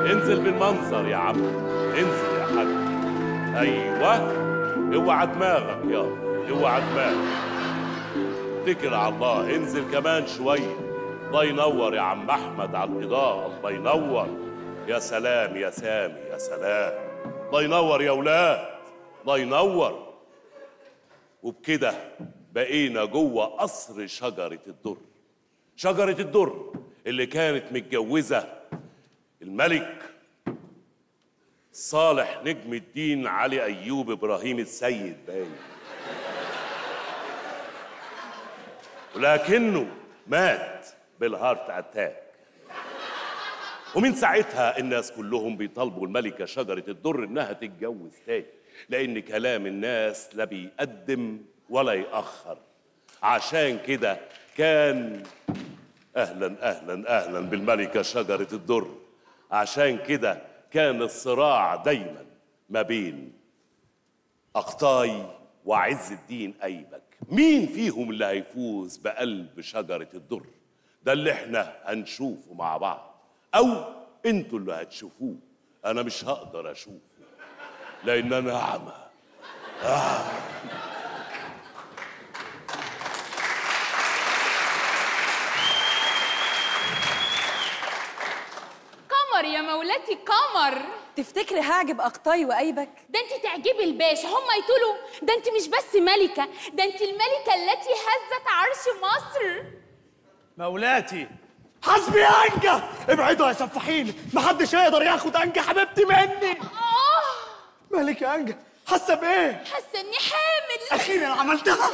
انزل بالمنظر يا عم، انزل يا حاج. ايوه، اوعى دماغك يابا، اوعى دماغك. اتكل على الله، انزل كمان شويه. الله ينور يا عم احمد على الاضاءه، الله ينور. يا سلام يا سامي، يا سلام. الله ينور يا ولاد، الله ينور. وبكده بقينا جوه قصر شجره الدر. شجره الدر اللي كانت متجوزه الملك صالح نجم الدين علي ايوب ابراهيم السيد باين، ولكنه مات بالهارت اتاك. ومن ساعتها الناس كلهم بيطالبوا الملكه شجره الدر انها تتجوز تاني، لان كلام الناس لا بيقدم ولا يأخر. عشان كده كان اهلا اهلا اهلا بالملكه شجره الدر. عشان كده كان الصراع دايما ما بين أقطاي وعز الدين أيبك، مين فيهم اللي هيفوز بقلب شجرة الدر؟ ده اللي احنا هنشوفه مع بعض، أو انتوا اللي هتشوفوه. أنا مش هقدر أشوفه لأن أنا أعمى. قمر يا مولاتي قمر. تفتكري هعجب أقطاي وأيبك؟ ده انت تعجبي الباشا، هم يقولوا ده انت مش بس ملكة، ده انت الملكة التي هزت عرش مصر. مولاتي حسبي يا أنجة، ابعدوا يا سفاحين، محدش هيقدر ياخد أنجة حبيبتي مني. مالك يا أنجة؟ حاسة بإيه؟ حاسة إني حامل. أخيرا عملتها.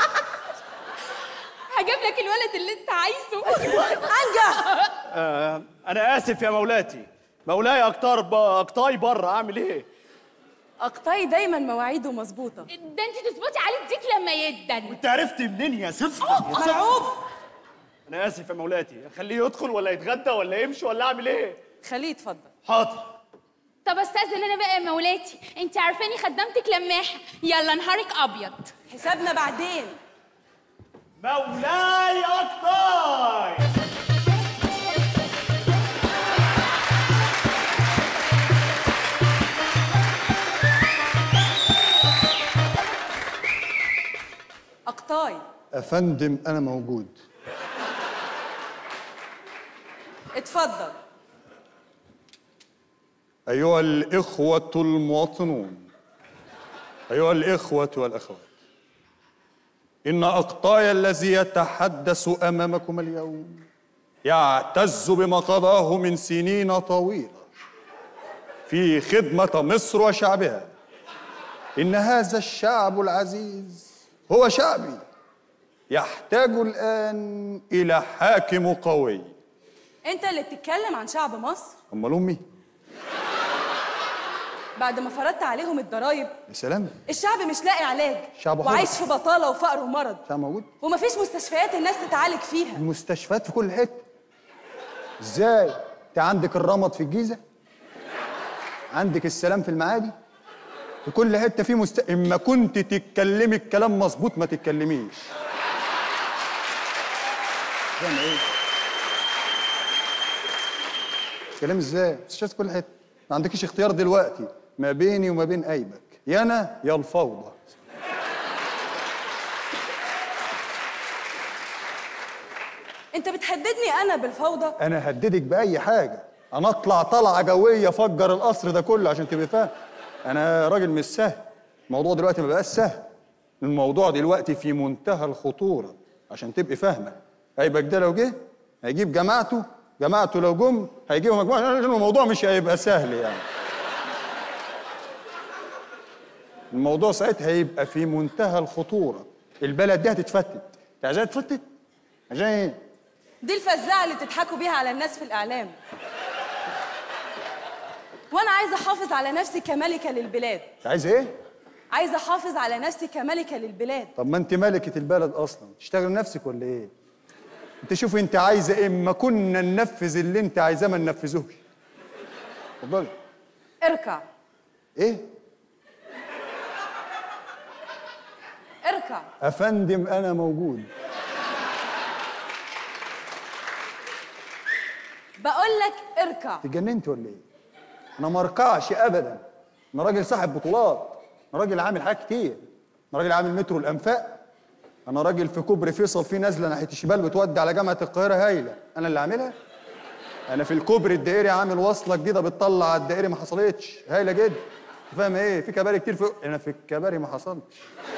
هجيب لك الولد اللي انت عايزه. أنجة. أنا آسف يا مولاتي، مولاي أقطاي بره، أعمل إيه؟ أقطاي دايما مواعيده مظبوطة. ده انت تظبطي عليه الديك لما يدن. وأنت عرفتي منين يا سفة؟ مرعوب. أنا آسف يا مولاتي، أخليه يدخل ولا يتغدى ولا يمشي ولا أعمل إيه؟ خليه يتفضل. حاضر. طب استاذن انا بقى يا مولاتي، انت عارفاني خدامتك لماحه، يلا نهارك ابيض. حسابنا بعدين. مولاي أقطاي. أقطاي. أفندم أنا موجود. اتفضل. أيها الإخوة المواطنون، أيها الإخوة والأخوات، إن أقطاي الذي يتحدث أمامكم اليوم يعتز بما قضاه من سنين طويلة في خدمة مصر وشعبها. إن هذا الشعب العزيز هو شعبي، يحتاج الآن إلى حاكم قوي. أنت اللي بتتكلم عن شعب مصر؟ أمال أمي؟ بعد ما فرضت عليهم الضرايب. يا سلام. الشعب مش لاقي علاج، شعب وعايش في بطالة وفقر ومرض. شعب موجود؟ ومفيش مستشفيات الناس تتعالج فيها. المستشفيات في كل حتة. إزاي؟ أنت عندك الرمد في الجيزة، عندك السلام في المعادي، في كل حتة في إما كنت تتكلمي الكلام مظبوط ما تتكلميش. فاهم إيه؟ كلام إزاي؟ مستشفيات في كل حتة. ما عندكيش اختيار دلوقتي ما بيني وما بين أيبك، يا أنا يا الفوضى. أنت بتهددني أنا بالفوضى؟ أنا هددك بأي حاجة. أنا أطلع طلعة جوية أفجر القصر ده كله عشان تبقى فاهم. أنا راجل مش سهل. الموضوع دلوقتي ما بقاش سهل. الموضوع دلوقتي في منتهى الخطورة عشان تبقي فاهمة. أيبك ده لو جه هيجيب جماعته لو جم هيجيبوا مجموعة، الموضوع مش هيبقى سهل يعني. الموضوع ساعتها هيبقى في منتهى الخطورة. البلد دي هتتفتت. انت عايزاها تتفتت؟ عشان ايه؟ دي الفزاعة اللي بتضحكوا بيها على الناس في الإعلام. وأنا عايزة أحافظ على نفسي كملكة للبلاد. عايزة ايه؟ عايزة أحافظ على نفسي كملكة للبلاد. طب ما انت ملكة البلد أصلا، تشتغل نفسك ولا ايه؟ انت شوفي انت عايزة ايه، اما كنا ننفذ اللي انت عايزاه ما ننفذوش. اتفضلي. اركع. ايه؟ اركع. أفندم أنا موجود. بقول لك اركع. اتجننت ولا ايه؟ انا ما اركعش ابدا. انا راجل صاحب بطولات، انا راجل عامل حاجات كتير، انا راجل عامل مترو الانفاق، انا راجل في كوبري فيصل في نازله ناحيه الشمال بتودي على جامعه القاهره هايله، انا اللي عاملها. انا في الكوبري الدائري عامل وصله جديده بتطلع على الدائري ما حصلتش، هايله جدا. فاهم ايه؟ في كباري كتير انا في الكباري ما حصلتش.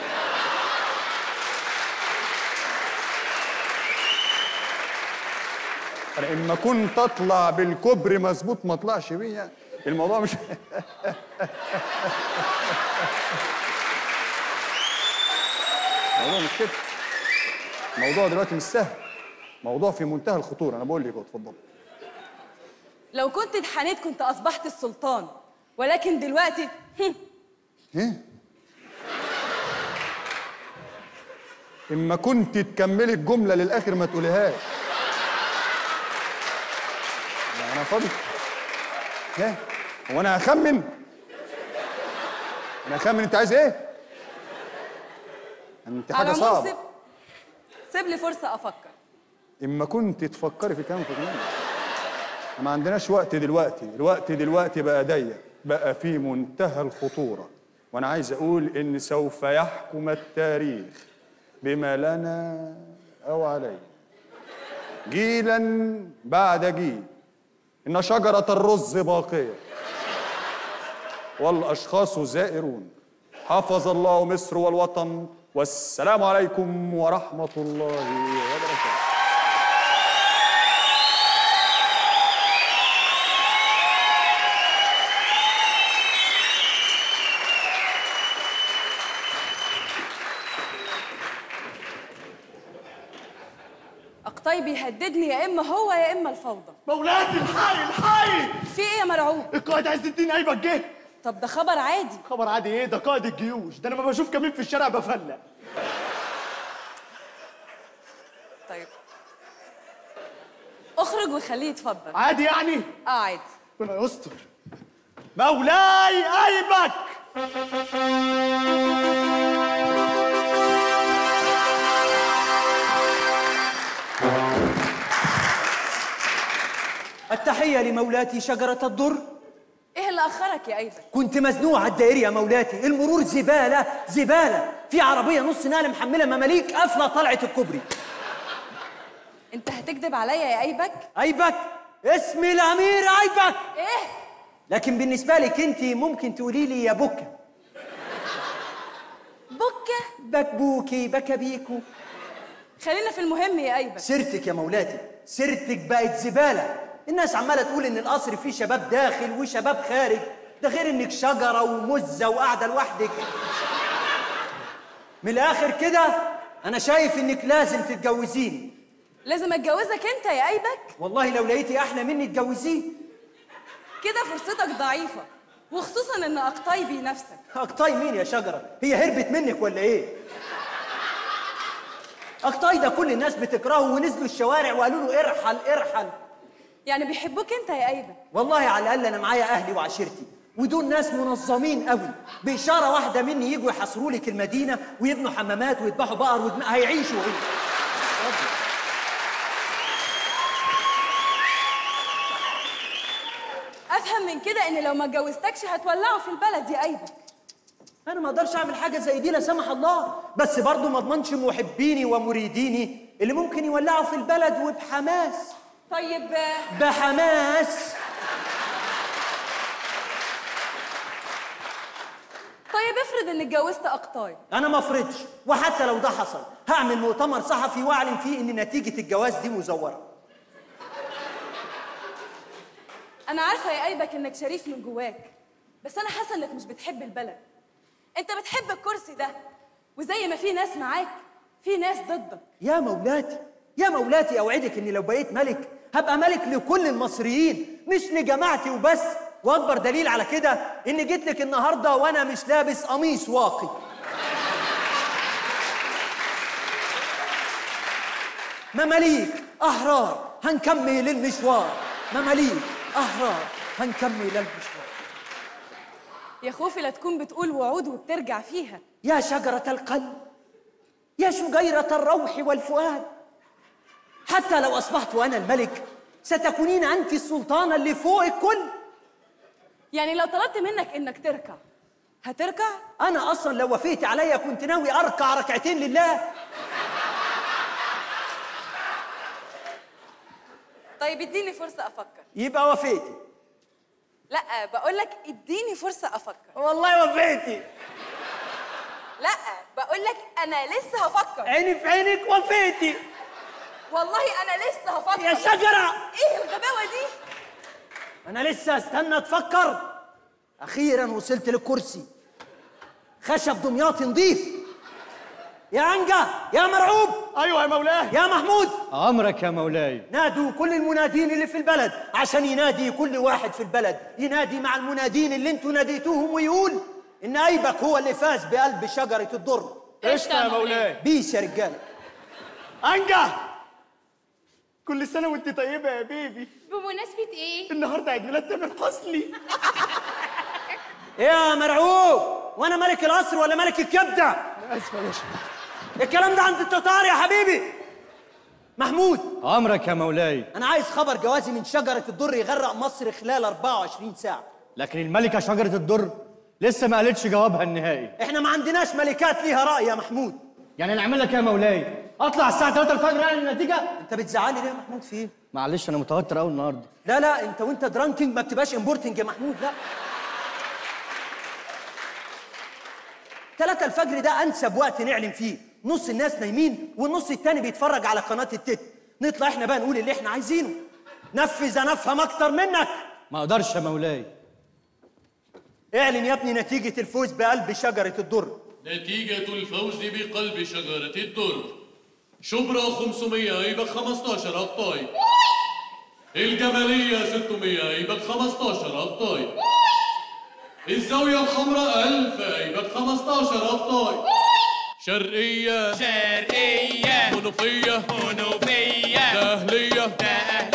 انا اما كنت اطلع بالكوبري مظبوط ما اطلعش بيه يعني. الموضوع مش الموضوع مش كده. الموضوع دلوقتي مش سهل، موضوع في منتهى الخطوره. انا بقول لك اتفضل. لو كنت اتحنيت كنت اصبحت السلطان، ولكن دلوقتي ايه؟ اما كنت تكملي الجمله للاخر ما تقوليهاش. انا فاضي. ايه؟ هو انا هخمن؟ انا هخمن. انت عايز ايه؟ انت حاجه صعبه. سيب لي فرصه افكر. اما كنت تفكري في كلام تقوليه. ما عندناش وقت دلوقتي، الوقت دلوقتي بقى ضيق، بقى في منتهى الخطوره. وانا عايز اقول ان سوف يحكم التاريخ بما لنا او علينا جيلا بعد جيل. إن شجرة الرز باقية والأشخاص زائرون. حفظ الله مصر والوطن، والسلام عليكم ورحمة الله وبركاته. أقطاي بيهددني، يا إما هو يا إما الفوضى. مولاتي الحي الحي! في إيه يا مرعوب؟ القائد عز الدين أيبك جه. طب ده خبر عادي. خبر عادي إيه؟ ده قائد الجيوش، ده أنا ما بشوف كمين في الشارع بفلق. طيب اخرج وخليه يتفضل. عادي يعني؟ عادي. ربنا يستر. مولاي أيبك! التحية لمولاتي شجرة الدر. ايه اللي اخرك يا ايبك؟ كنت مزنوق على الدائري يا مولاتي، المرور زبالة زبالة، في عربية نص نقل محملة مماليك قافلة طلعت الكوبري. انت هتكذب عليا يا ايبك؟ أيبك اسمي الأمير أيبك. ايه؟ لكن بالنسبة لك انت ممكن تقولي لي يا بكة. بكة؟ بكبوكي بكبيكو. خلينا في المهم يا ايبك. سيرتك يا مولاتي، سيرتك بقت زبالة. الناس عمالة تقول إن القصر فيه شباب داخل وشباب خارج، ده غير إنك شجرة ومزة وقاعدة لوحدك. من الآخر كده أنا شايف إنك لازم تتجوزيني. لازم اتجوزك انت يا ايبك؟ والله لو لقيتي أحلى مني تجوزيه. كده فرصتك ضعيفة، وخصوصا إن أقطاي بنفسك. أقطاي مين يا شجرة؟ هي هربت منك ولا إيه؟ أقطاي ده كل الناس بتكرهه ونزلوا الشوارع وقالوا له ارحل ارحل. يعني بيحبوك انت يا ايبك؟ والله على الاقل انا معايا اهلي وعشيرتي، ودول ناس منظمين قوي، باشاره واحده مني يجوا يحاصروا لك المدينه ويبنوا حمامات ويذبحوا بقر هيعيشوا ايه؟ افهم من كده ان لو ما اتجوزتكش هتولعوا في البلد يا ايبك. انا ما اقدرش اعمل حاجه زي دي لا سمح الله، بس برضه ما اضمنش محبيني ومريديني اللي ممكن يولعوا في البلد وبحماس. طيب بحماس. طيب افرض ان اتجوزت اقطاي. انا ما افرضش، وحتى لو ده حصل هعمل مؤتمر صحفي واعلن فيه ان نتيجه الجواز دي مزوره. انا عارفه يا ايبك انك شريف من جواك، بس انا حاسه انك مش بتحب البلد. انت بتحب الكرسي ده، وزي ما في ناس معاك في ناس ضدك. يا مولاتي يا مولاتي، اوعدك اني لو بقيت ملك هبقى ملك لكل المصريين مش لجماعتي وبس. واكبر دليل على كده اني جيت لك النهارده وانا مش لابس قميص واقي. مماليك احرار هنكمل المشوار، مماليك احرار هنكمل المشوار. يا خوفي لا تكون بتقول وعود وبترجع فيها. يا شجرة القلب، يا شجيرة الروح والفؤاد، حتى لو أصبحت أنا الملك ستكونين أنت السلطانة اللي فوق الكل. يعني لو طلبت منك انك تركع هتركع؟ انا اصلا لو وافقت عليا كنت ناوي اركع ركعتين لله. طيب اديني فرصة افكر. يبقى وافقتي. لا بقول لك اديني فرصة افكر. والله وافقتي. لا بقول لك انا لسه هفكر. عيني في عينك وافقتي. والله انا لسه هفكر. يا شجرة ايه الغباوة دي؟ انا لسه استنى تفكر. اخيرا وصلت للكرسي، خشب دمياطي نضيف. يا عنجة يا مرعوب. ايوه يا مولاي. يا محمود. امرك يا مولاي. نادوا كل المنادين اللي في البلد عشان ينادي كل واحد في البلد، ينادي مع المنادين اللي انتوا ناديتوهم ويقول ان ايبك هو اللي فاز بقلب شجرة الدر. قشطة يا مولاي. بيس يا رجاله. انجا كل سنة وانت طيبة يا بيبي. بمناسبة ايه؟ النهارده عيد ميلاد تامر حسني. يا مرعوب، وانا ملك القصر ولا ملك الكبده؟ اسف يا باشا. الكلام ده عند التتار يا حبيبي. محمود. امرك يا مولاي. انا عايز خبر جوازي من شجره الدر يغرق مصر خلال 24 ساعه. لكن الملكه شجره الدر لسه ما قالتش جوابها النهائي. احنا ما عندناش ملكات ليها راي يا محمود. يعني نعمل لك ايه يا مولاي؟ اطلع الساعه 3 الفجر يعني النتيجه؟ انت بتزعلي ليه يا محمود؟ في ايه؟ معلش انا متوتر قوي النهارده. لا انت وانت درانكينج ما بتبقاش امبورتنج يا محمود. لا 3 الفجر ده انسب وقت نعلن فيه. نص الناس نايمين والنص التاني بيتفرج على قناه التت. نطلع احنا بقى نقول اللي احنا عايزينه. نفذ انا افهم اكتر منك. ما اقدرش يا مولاي. اعلن يا ابني نتيجه الفوز بقلب شجره الدر. نتيجة الفوز بقلب شجرة الدر: شبرا 500 يبقى 15 أقطاي. الجمالية 600 يبقى 15 أقطاي. الزاوية الحمراء 1000 يبقى 15 أقطاي. شرقية شرقية، منوفية منوفية، دهلية